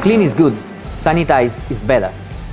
Clean is good, sanitized is better.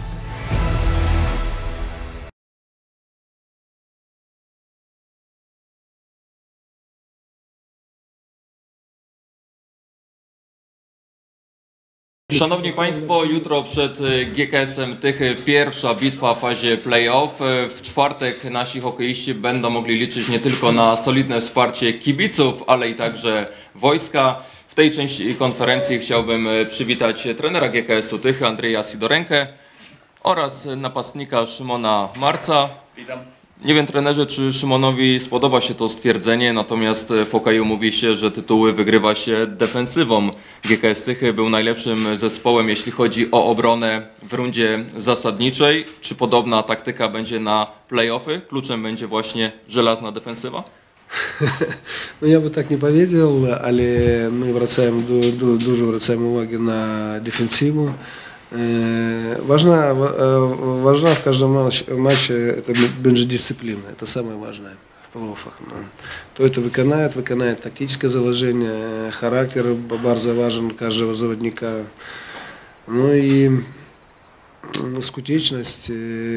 Szanowni Państwo, jutro przed GKS-em Tychy pierwsza bitwa w fazie play-off. W czwartek nasi hokeiści będą mogli liczyć nie tylko na solidne wsparcie kibiców, ale i także wojska. W tej części konferencji chciałbym przywitać trenera GKS-u Tychy Andrzeja Sidorenkę oraz napastnika Szymona Marca. Witam. Nie wiem, trenerze, czy Szymonowi spodoba się to stwierdzenie, natomiast w hokeju mówi się, że tytuły wygrywa się defensywą. GKS Tychy był najlepszym zespołem, jeśli chodzi o obronę w rundzie zasadniczej. Czy podobna taktyka będzie na play-offy? Kluczem będzie właśnie żelazna defensywa? No ja by tak nie powiedział, ale my dużo zwracamy uwagę na defensywę. Важна в каждом матче это będzie дисциплина, это самое важное в плей-оффах. То это выполняет тактическое заложение, характер bardzo важен каждого заводника. Ну и скутечность,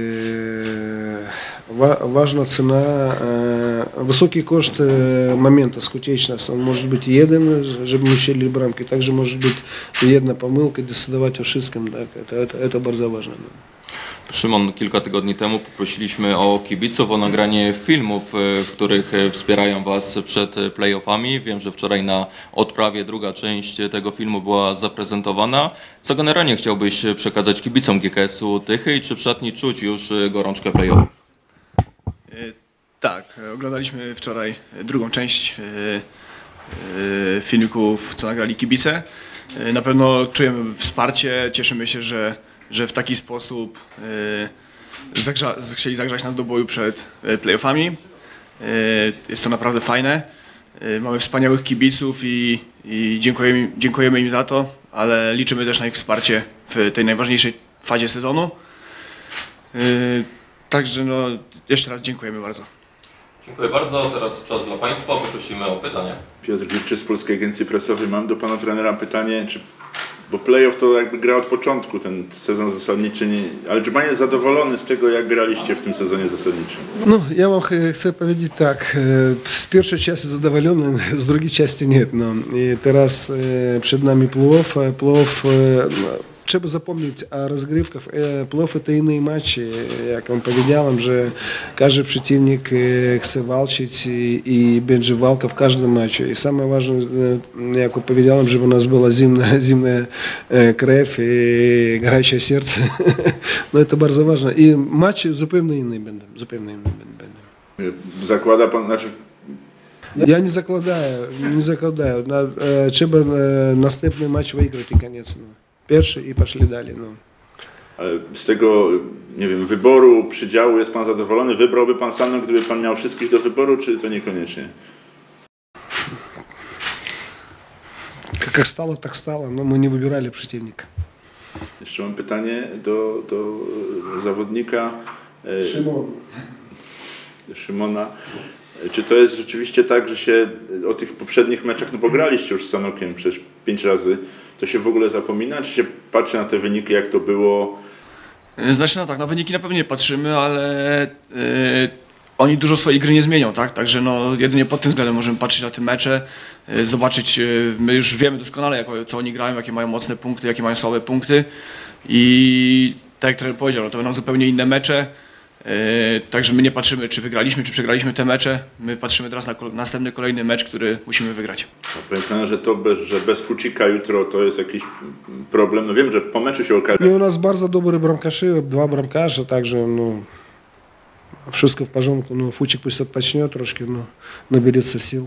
важна цена, высокий кошт момента, скутечность, он может быть jeden, żeby мы щели брамки, также может быть jedna pomyłka, decydować o wszystkim, tak, это bardzo ważne. Szymon, kilka tygodni temu poprosiliśmy o kibiców o nagranie filmów, w których wspierają Was przed play-offami. Wiem, że wczoraj na odprawie druga część tego filmu była zaprezentowana. Co generalnie chciałbyś przekazać kibicom GKS-u Tychy i czy w szatni czuć już gorączkę play-offów? Tak, oglądaliśmy wczoraj drugą część filmików, co nagrali kibice. Na pewno czujemy wsparcie, cieszymy się, że w taki sposób chcieli zagrzać nas do boju przed play-offami. Jest to naprawdę fajne. Mamy wspaniałych kibiców i dziękujemy im za to, ale liczymy też na ich wsparcie w tej najważniejszej fazie sezonu. Także no, jeszcze raz dziękujemy bardzo. Dziękuję bardzo. Teraz czas dla Państwa. Poprosimy o pytania. Piotr Wilczy z Polskiej Agencji Prasowej. Mam do Pana trenera pytanie, bo playoff to jakby gra od początku, ten sezon zasadniczy, ale czy Pan jest zadowolony z tego, jak graliście w tym sezonie zasadniczym? No, ja wam chcę powiedzieć tak, z pierwszej części zadowolony, z drugiej części nie. No. I teraz przed nami playoff, trzeba zapomnieć o rozgrywkach. Playoff to inny mecz, jak wam powiedziałem, że każdy przeciwnik chce walczyć i będzie walka w każdym meczu. I самое ważne, jak powiedziałem, żeby u nas była zimna krew i горячее сердце. No to bardzo ważne. I mecz zupełnie inny będą. Zakłada Pan, znaczy... Ja nie zakładaję. Trzeba następny mecz wygrać i koniec. No. Pierwszy i poszli dalej. No. Ale z tego, nie wiem, wyboru, przydziału jest Pan zadowolony? Wybrałby Pan sam, gdyby Pan miał wszystkich do wyboru, czy to niekoniecznie? Jak stało, tak stało. No, my nie wybierali przeciwnika. Jeszcze mam pytanie do zawodnika Szymona. Czy to jest rzeczywiście tak, że się o tych poprzednich meczach, no pograliście już z Sanokiem przecież 5 razy, to się w ogóle zapomina? Czy się patrzy na te wyniki, jak to było? Znaczy, no tak, na wyniki na pewno nie patrzymy, ale oni dużo swojej gry nie zmienią, tak? Także no, jedynie pod tym względem możemy patrzeć na te mecze, zobaczyć, my już wiemy doskonale, co oni grają, jakie mają mocne punkty, jakie mają słabe punkty i tak jak trener powiedział, no, to będą zupełnie inne mecze. Także my nie patrzymy, czy wygraliśmy, czy przegraliśmy te mecze. My patrzymy teraz na następny, kolejny mecz, który musimy wygrać. Pamiętam, że bez Fucika jutro to jest jakiś problem. No wiem, że po meczu się okaże. U nas bardzo dobry bramkarzy, 2 bramkarze, także no, wszystko w porządku. No, Fucik pусть odpocznie troszkę, no, nabierze sił.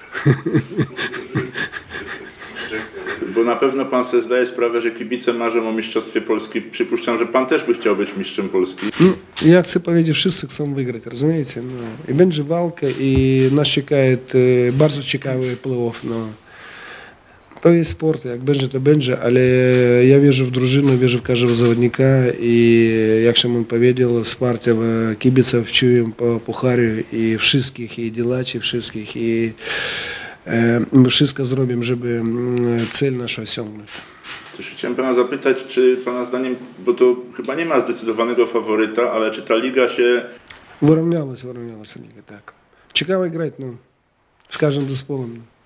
Bo na pewno Pan sobie zdaje sprawę, że kibice marzą o mistrzostwie Polski. Przypuszczam, że Pan też by chciał być mistrzem Polski. No, ja chcę powiedzieć, wszyscy chcą wygrać, rozumiecie? No, i będzie walka i nas czeka bardzo ciekawy play-off. No. To jest sport, jak będzie, to będzie, ale ja wierzę w drużynę, wierzę w każdego zawodnika i jak Szymon powiedział, wsparcie kibiców czuję po pucharze i wszystkich, i działaczy wszystkich i my wszystko zrobimy, żeby cel nasz osiągnąć. Też chciałem pana zapytać, czy pana zdaniem, bo to chyba nie ma zdecydowanego faworyta, ale czy ta liga się... Выровнялась лига, так. Ciekawe grać, no, z każdym zespołem.